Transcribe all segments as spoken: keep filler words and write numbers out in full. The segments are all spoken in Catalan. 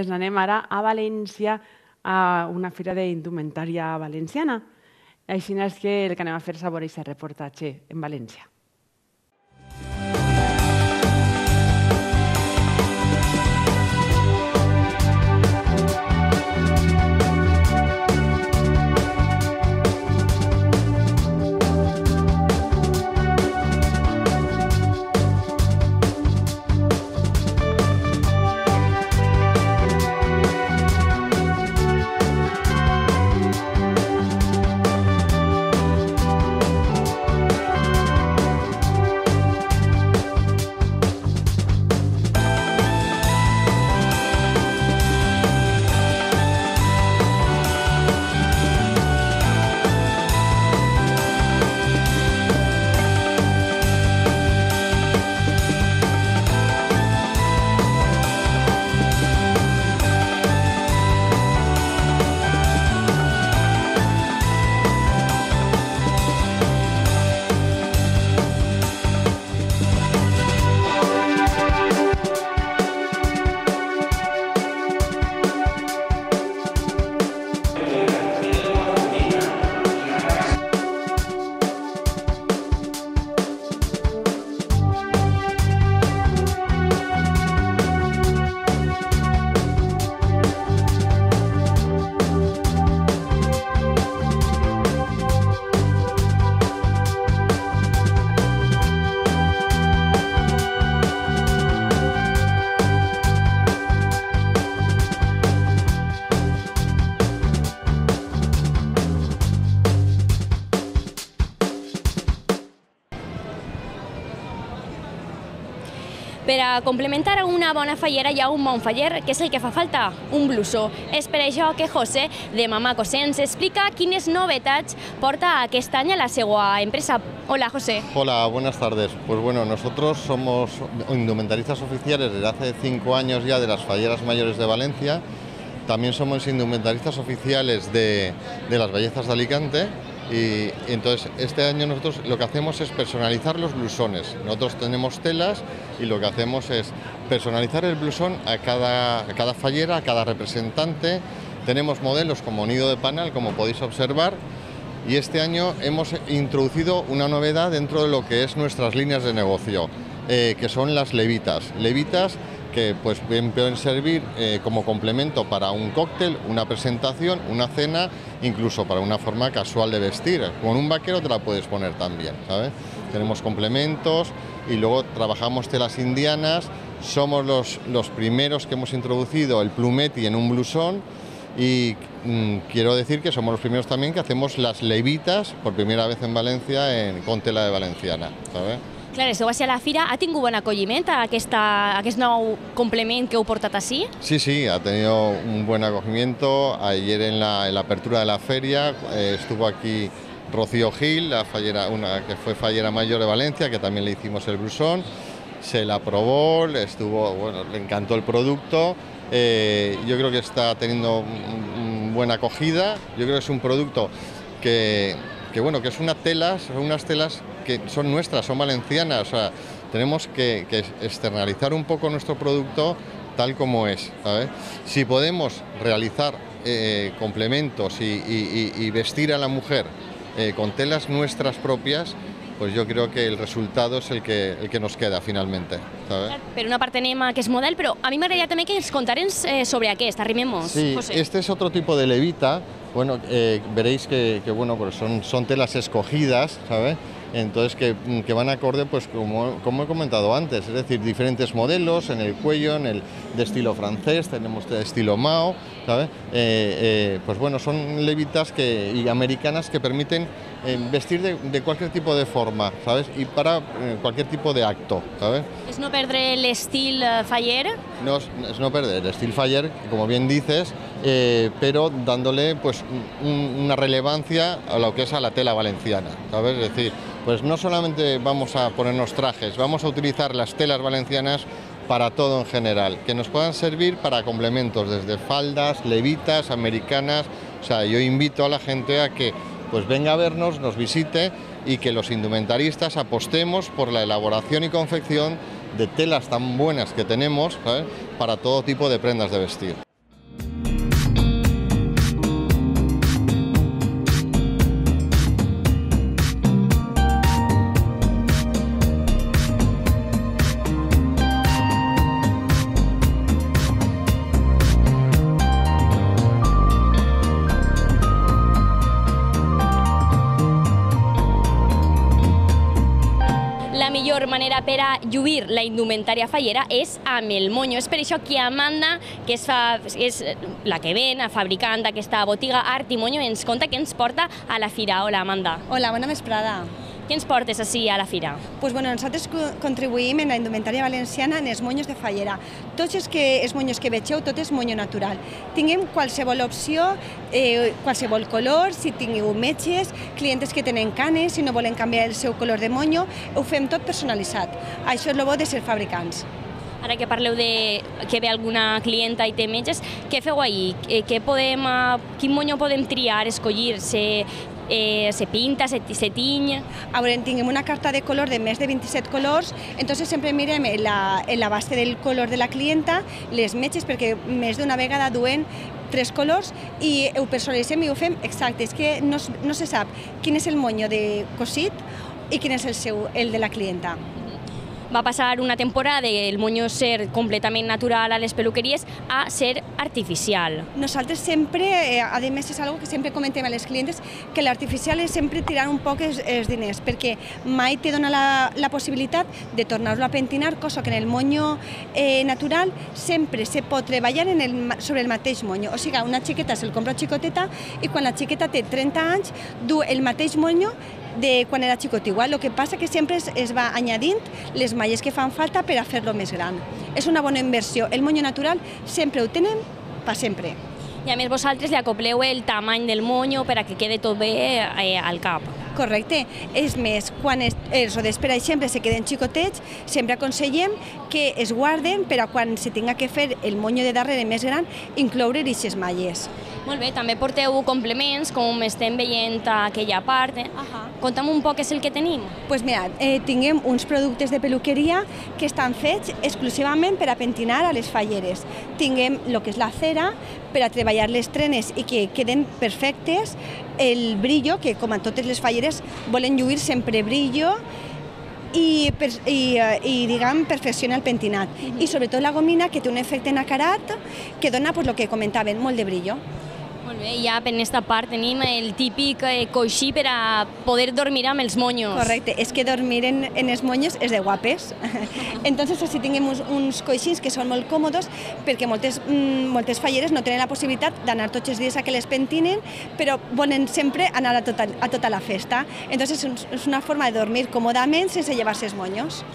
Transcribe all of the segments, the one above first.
nosaltres anem ara a València a una fira d'indumentària valenciana. Així és que el que anem a fer és a veure aquest reportatge en València. Per a complementar una bona fallera hi ha un bon faller, que és el que fa falta, un blusó. És per això que José, de Mamà Cosens, explica quines novetats porta aquest any a la seva empresa. Hola, José. Hola, buenas tardes. Pues bueno, nosotros somos indumentaristas oficiales desde hace cinco años ya de las falleras mayores de Valencia. También somos indumentaristas oficiales de, de las bellezas de Alicante. Y entonces este año nosotros lo que hacemos es personalizar los blusones. Nosotros tenemos telas y lo que hacemos es personalizar el blusón a cada, a cada fallera, a cada representante. Tenemos modelos como nido de panal, como podéis observar, y este año hemos introducido una novedad dentro de lo que es nuestras líneas de negocio, eh, que son las levitas. Levitas que pues bien pueden servir eh, como complemento para un cóctel, una presentación, una cena, incluso para una forma casual de vestir. Con un vaquero te la puedes poner también, ¿sabes? Tenemos complementos y luego trabajamos telas indianas. Somos los, los primeros que hemos introducido el plumeti en un blusón y mmm, quiero decir que somos los primeros también que hacemos las levitas por primera vez en Valencia en, con tela de valenciana, ¿sabes? Clar, esteu a ser a la fira. Ha tingut bon acolliment a aquesta, aquest nou complement que heu portat així? Sí, sí, ha tenido un buen acogimiento. Ayer en la, en la apertura de la feria eh, estuvo aquí Rocío Gil, la fallera, una que fue fallera mayor de Valencia, que también le hicimos el blusón. Se la probó, le, estuvo, bueno, le encantó el producto. Eh, yo creo que está teniendo un, un buena acogida. Yo creo que es un producto que, que, bueno, que es una tela, son unas telas que son nuestras, son valencianas, o sea, tenemos que, que externalizar un poco nuestro producto tal como es, ¿sabes? Si podemos realizar eh, complementos y, y, y vestir a la mujer eh, con telas nuestras propias, pues yo creo que el resultado es el que, el que nos queda finalmente, ¿sabes? Per una part anem a aquest model, però a mi m'agradaria també que ens contarens eh, sobre aquest, arrimemos, sí, José. Este es otro tipo de levita. Bueno, eh, veréis que, que bueno, pues son, son telas escogidas, ¿sabes? Entonces que, que van acorde, pues como, como he comentado antes, es decir, diferentes modelos en el cuello, en el de estilo francés, tenemos de estilo Mao, ¿sabes? Eh, eh, pues bueno, son levitas que, y americanas que permiten eh, vestir de, de cualquier tipo de forma, ¿sabes? Y para eh, cualquier tipo de acto, ¿sabes? És no perdre l'estil eh, faller? No es, es no perder el estilo faller, como bien dices, eh, pero dándole pues un, una relevancia a lo que es a la tela valenciana, ¿sabes? Es decir, pues no solamente vamos a ponernos trajes, vamos a utilizar las telas valencianas para todo en general, que nos puedan servir para complementos desde faldas, levitas, americanas. O sea, yo invito a la gente a que pues venga a vernos, nos visite y que los indumentaristas apostemos por la elaboración y confección de telas tan buenas que tenemos, ¿sabes?, para todo tipo de prendas de vestir. millor manera per a lluir la indumentària fallera és amb el monyo. És per això que Amanda, que és, fa, és la que ven, fabricant d'aquesta botiga Art i Monyo, ens conta que ens porta a la fira. Hola, Amanda. Hola, bona vesprada. Què ens portes així a la fira? Pues bueno, nosaltres contribuïm en la indumentària valenciana en els monyos de fallera. Tots els, que, els monyos que vegeu, tot és monyo natural. Tinguem qualsevol opció, eh, qualsevol color, si tingueu metges, clientes que tenen canes, si no volen canviar el seu color de monyo, ho fem tot personalitzat. Això és el bo de ser fabricants. Ara que parleu de que ve alguna clienta i té metges, què feu ahir? Què podem, quin monyo podem triar, escollir? Se, eh, se pinta, se, se tinya? A veure, tinguem una carta de color de més de vint-i-set colors, entonces sempre mirem la, la base del color de la clienta, les metges, perquè més d'una vegada duen tres colors i ho personalitzem i ho fem exacte. És que no, no se sap quin és el monyo de cosit i quin és el seu, el de la clienta. Va passar una temporada del monyo ser completament natural a les peluqueries a ser artificial. Nosaltres sempre, a més és algo que sempre comentem a les clientes, que l'artificial és sempre tirar un poc els, els diners, perquè mai te dona la, la possibilitat de tornar-lo a pentinar, cosa que en el monyo eh, natural sempre se pot treballar en el, sobre el mateix monyo. O sigui, una xiqueta se'l compra xicoteta i quan la xiqueta té trenta anys du el mateix monyo de quan era xicot igual. El que passa que sempre es, es va añadint les malles que fan falta per a fer-lo més gran. És una bona inversió. El monyo natural sempre ho tenen per sempre. I a més vosaltres li acopleu el tamany del monyo per a que quede tot bé eh, al cap. Correcte. És més, quan es, els rodets, per exemple, se queden xicotets, sempre aconsellem que es guarden per a quan se tinga que fer el monyo de darrere més gran, incloure aquestes malles. Molt bé, també porteu complements, com estem veient a aquella part. Eh? Ahà. Conta'm un poc què és el que tenim. Pues mira, eh, tinguem uns productes de peluqueria que estan fets exclusivament per a pentinar a les falleres. Tinguem el que és la cera per a treballar les trenes i que queden perfectes, el brillo, que com a totes les falleres volen lluir sempre brillo, i, i, i diguem, perfecciona el pentinat. Uh-huh. I sobretot la gomina, que té un efecte nacarat que dona, pues, el que comentaven, molt de brillo. Molt bé, ja per aquesta part tenim el típic eh, coixí per a poder dormir amb els monyos. Correcte, és que dormir en, en els monyos és de guapes. Entonces, així tinguem uns, uns coixins que són molt còmodes, perquè moltes, mm, moltes falleres no tenen la possibilitat d'anar tots els dies a que les pentinen, però volen sempre anar a tota, a tota la festa. Entonces, és una forma de dormir còmodament sense llevar-se els monyos.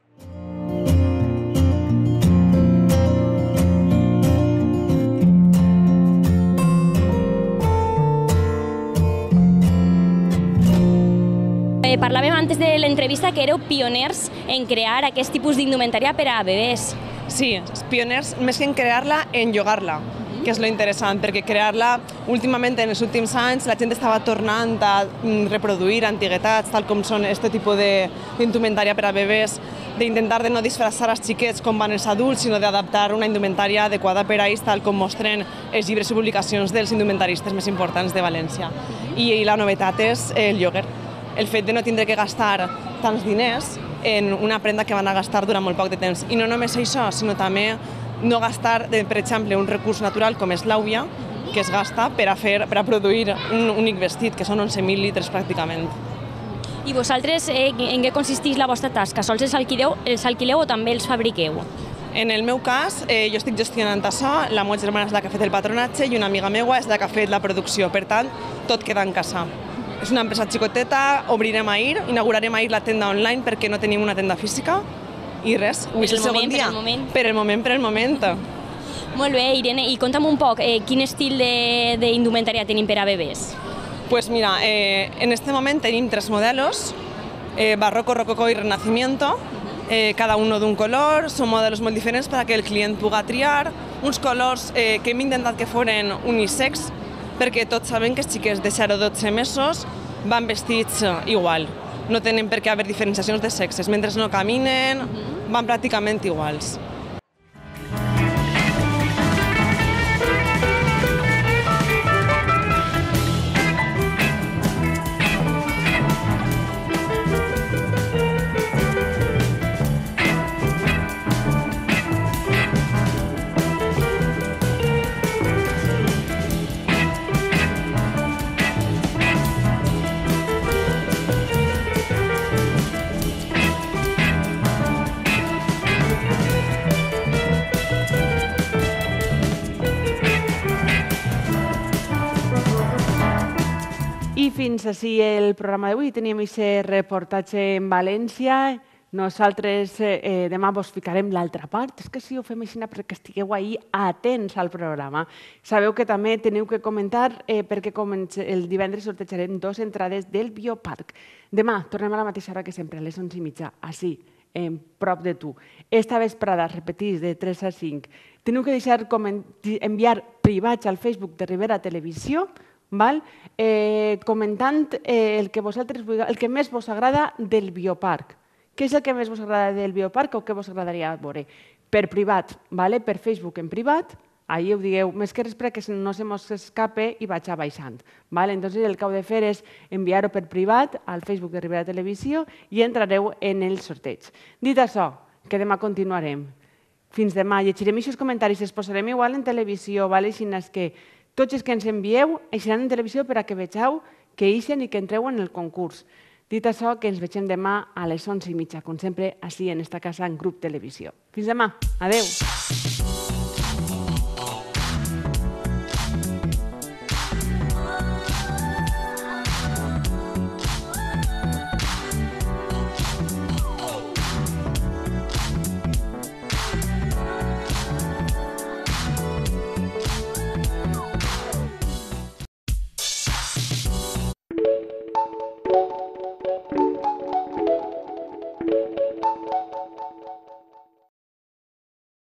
Parlàvem antes de l'entrevista que éreu pioners en crear aquest tipus d'indumentària per a bebès. Sí, pioners més que en crear-la, en llogar-la, que és lo interessant, perquè crear-la, últimament, en els últims anys, la gent estava tornant a reproduir antiguitats, tal com són aquest tipus d'indumentària per a bebès, d'intentar de no disfressar els xiquets com van els adults, sinó d'adaptar una indumentària adequada per a ells, tal com mostren els llibres i publicacions dels indumentaristes més importants de València. I la novetat és el lloguer. El fet de no tindre que gastar tants diners en una prenda que van a gastar durant molt poc de temps. I no només això, sinó també no gastar, per exemple, un recurs natural com és l'àvia, que es gasta per a, fer, per a produir un únic vestit, que són onze mil litres pràcticament. I vosaltres, eh, en què consisteix la vostra tasca? Sols els alquileu, els alquileu o també els fabriqueu? En el meu cas, eh, jo estic gestionant això, la meva germana és la que ha fet el patronatge i una amiga meva és la que ha fet la producció. Per tant, tot queda en casa. És una empresa xicoteta, obrirem ahir, inaugurarem ahir la tenda online perquè no tenim una tenda física i res, avui és el segon dia. Per el moment, per el moment. Per el moment. Molt bé, Irene, i conta'm un poc, eh, quin estil d'indumentària tenim per a bebès? Pues mira, eh, en este moment tenim tres modelos, eh, barroco, rococó i renacimiento, eh, cada uno d'un color, són modelos molt diferents per a que el client pugui triar, uns colors eh, que hem intentat que foren unisex, perquè tots saben que els xiquets de zero a dotze mesos van vestits igual. No tenen per què haver diferenciacions de sexes. Mentre no caminen, van pràcticament iguals. I fins així el programa d'avui. Teníem aquest reportatge en València. Nosaltres eh, demà vos ficarem l'altra part. És que sí, ho fem així perquè estigueu ahí atents al programa. Sabeu que també teniu que comentar eh, perquè el divendres sortejarem dues entrades del Bioparc. Demà tornem a la mateixa hora que sempre, a les onze i mitja, així, en prop de tu. Esta vesprada, repetís, de tres a cinc. Teniu que deixar enviar privats al Facebook de Ribera Televisió, val? Eh, comentant eh, el, que vosaltres, el que més vos agrada del Bioparc. Què és el que més vos agrada del Bioparc o què vos agradaria veure? Per privat, vale? Per Facebook en privat, ahí ho digueu, més que res perquè no se mos escape i vaig abaixant. Vale? Entonces, el que heu de fer és enviar-ho per privat al Facebook de Ribera Televisió i entrareu en el sorteig. Dit això, que demà continuarem. Fins demà. Llegirem aquests comentaris, els posarem igual en televisió, vale? Així que tots els que ens envieu eixiran en televisió per a que vegeu que eixen i que entreu en el concurs. Dit això, que ens vegem demà a les onze i mitja, com sempre, així en esta casa en Grup Televisió. Fins demà. Adeu.